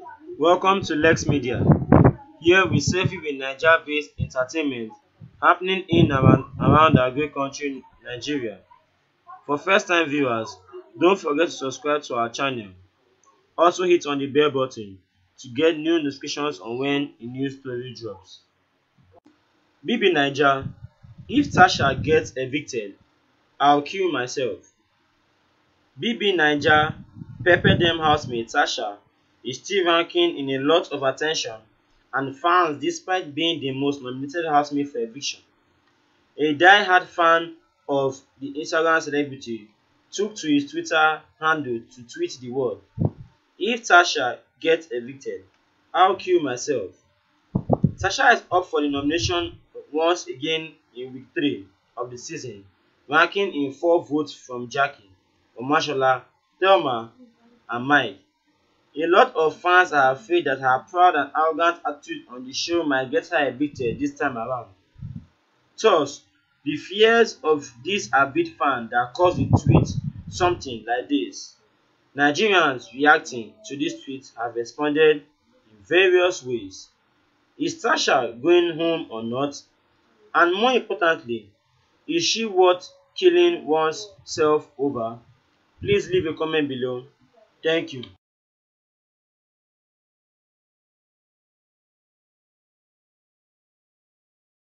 Welcome to Lex Media. Here we serve you with Niger-based entertainment happening in and around our great country, Nigeria. For first-time viewers, don't forget to subscribe to our channel. Also hit on the bell button to get new notifications on when a new story drops. BB Naija, if Tasha gets evicted, I'll kill myself. BB Naija pepper dem housemate Tasha is still ranking in a lot of attention and fans despite being the most nominated housemate for eviction. A die-hard fan of the Instagram celebrity took to his Twitter handle to tweet the word, "If Tasha gets evicted, I'll kill myself." Tasha is up for the nomination once again in week 3 of the season, ranking in 4 votes from Jackie, Omashola, Thelma and Mike. A lot of fans are afraid that her proud and arrogant attitude on the show might get her evicted this time around. Thus, the fears of this avid fan that caused the tweet something like this. Nigerians reacting to this tweet have responded in various ways. Is Tasha going home or not? And more importantly, is she worth killing one's self over? Please leave a comment below. Thank you.